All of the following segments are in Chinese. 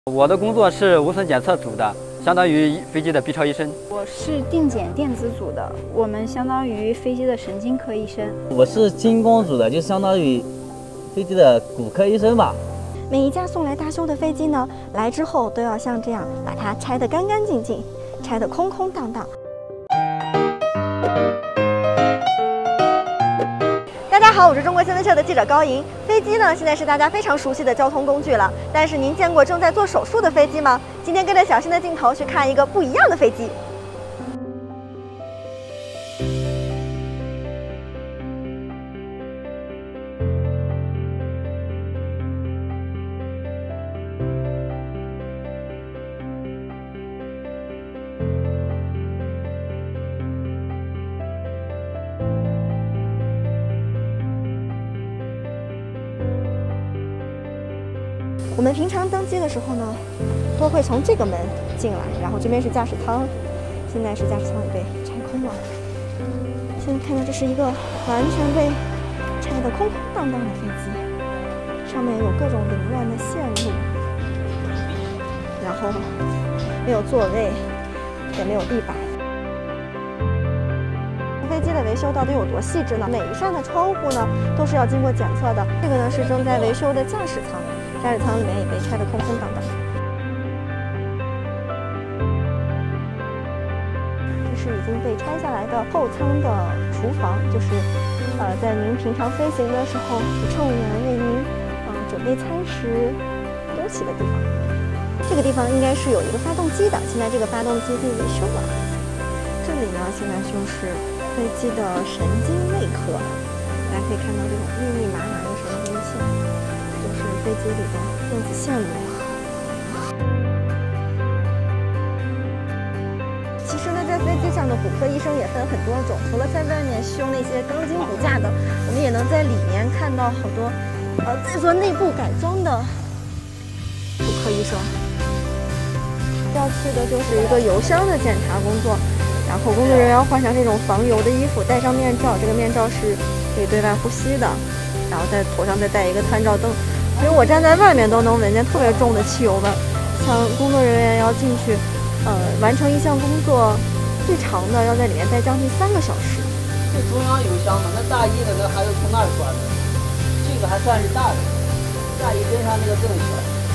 我的工作是无损检测组的，相当于飞机的 B 超医生。 我是定检电子组的，我们相当于飞机的神经科医生。 我是精工组的，就相当于飞机的骨科医生吧。 每一架送来大修的飞机呢，来之后都要像这样把它拆得干干净净，拆得空空荡荡。大家好，我是中国新闻社的记者高莹。飞机呢，现在是大家非常熟悉的交通工具了。但是您见过正在做手术的飞机吗？今天跟着小新的镜头去看一个不一样的飞机。我们平常登机的时候呢，都会从这个门进来，然后这边是驾驶舱。现在是驾驶舱也被拆空了。现在看到这是一个完全被拆得空空荡荡的飞机，上面有各种凌乱的线路，然后没有座位，也没有地板。飞机的维修到底有多细致呢？每一扇的窗户呢，都是要经过检测的。这个呢是正在维修的驾驶舱。驾驶舱里面也被拆得空空荡荡。这是已经被拆下来的后舱的厨房，就是在您平常飞行的时候，乘务员为您准备餐食、东西的地方。这个地方应该是有一个发动机的，现在这个发动机被维修了。这里呢，现在就是飞机的神经内科，大家可以看到这种密密麻麻的神经线。飞机里的电子线路。其实呢，在飞机上的骨科医生也分很多种，除了在外面修那些钢筋骨架的，我们也能在里面看到好多在做内部改装的骨科医生。要去的就是一个油箱的检查工作，然后工作人员要换上这种防油的衣服，戴上面罩，这个面罩是可以对外呼吸的，然后在头上再戴一个探照灯。其实我站在外面都能闻见特别重的汽油味。像工作人员要进去，完成一项工作，最长的要在里面待将近3个小时。 这中央油箱嘛，那大衣那个还要从那儿穿的，这个还算是大的，大衣跟上那个更小。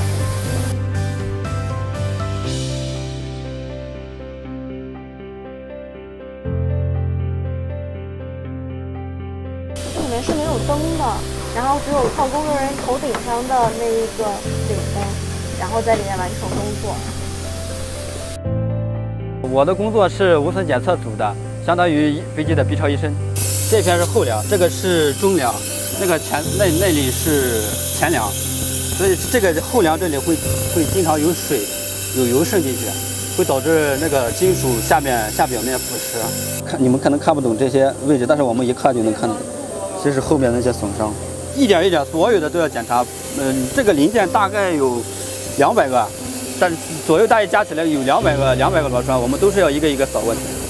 这里面是没有灯的。然后只有靠工作人员头顶上的那一个顶灯，然后在里面完成工作。 我的工作是无损检测组的，相当于飞机的 B 超医生。这片是后梁，这个是中梁，那个那里是前梁，所以这个后梁这里会经常有水、有油渗进去，会导致那个金属下表面腐蚀。你们可能看不懂这些位置，但是我们一看就能看懂，这是后面那些损伤。一点一点，所有的都要检查。这个零件大概有200个，但是左右大约加起来有200个螺栓，我们都是要一个一个扫过去。